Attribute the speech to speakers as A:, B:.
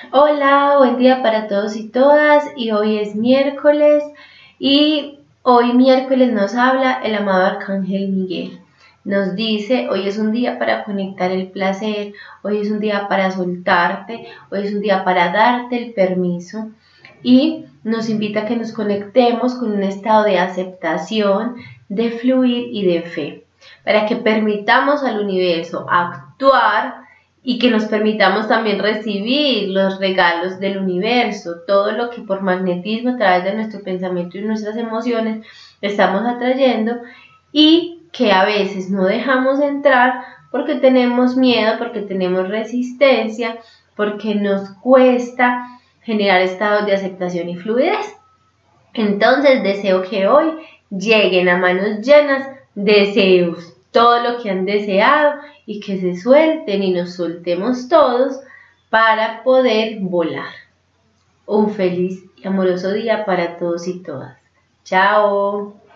A: Hola, buen día para todos y todas, y hoy es miércoles y hoy miércoles nos habla el amado Arcángel Miguel. Nos dice, hoy es un día para conectar el placer, hoy es un día para soltarte, hoy es un día para darte el permiso y nos invita a que nos conectemos con un estado de aceptación, de fluir y de fe, para que permitamos al universo actuar y que nos permitamos también recibir los regalos del universo, todo lo que por magnetismo a través de nuestro pensamiento y nuestras emociones estamos atrayendo y que a veces no dejamos entrar porque tenemos miedo, porque tenemos resistencia, porque nos cuesta generar estados de aceptación y fluidez. Entonces deseo que hoy lleguen a manos llenas deseos, todo lo que han deseado y que se suelten y nos soltemos todos para poder volar. Un feliz y amoroso día para todos y todas. Chao.